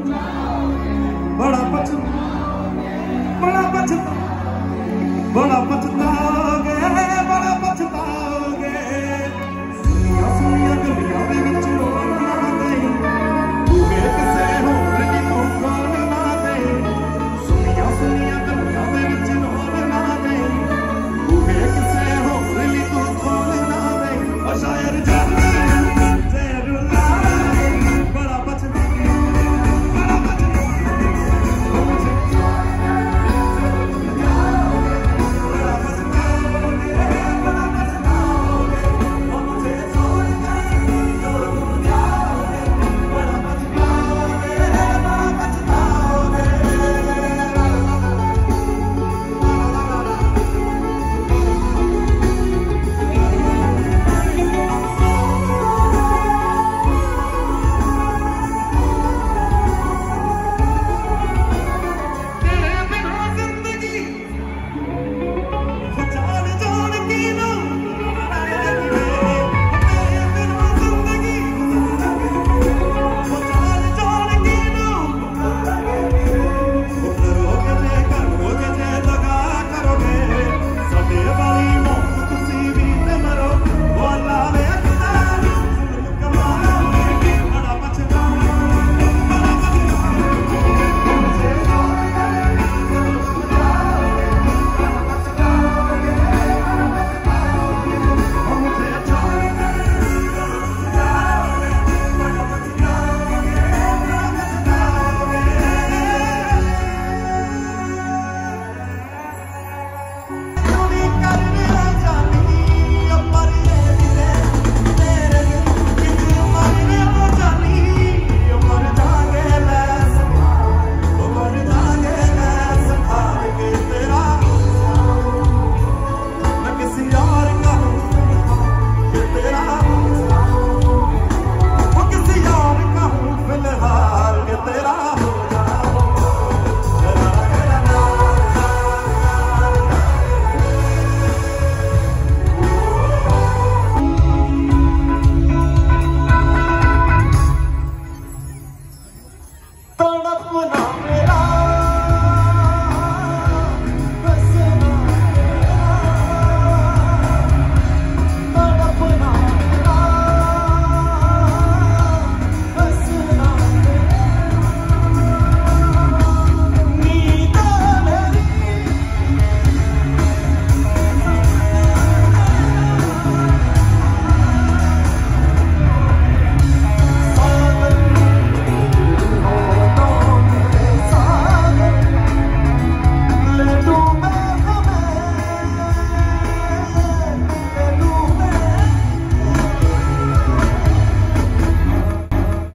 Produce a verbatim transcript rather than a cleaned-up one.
बड़ा पछता बड़ा पछता बड़ा पछताओगे बड़ा पछताओगे सुनिया सुनिया गलियां दे विच रोना दे बूहे किसे होर दी तू खोल ना दे सुनिया सुनिया गलियां दे विच रोना दे बूहे किसे होर दी तू खोल ना दे ओ शायर जानी जरूला बड़ा पछता बड़ा पछता तड़प ना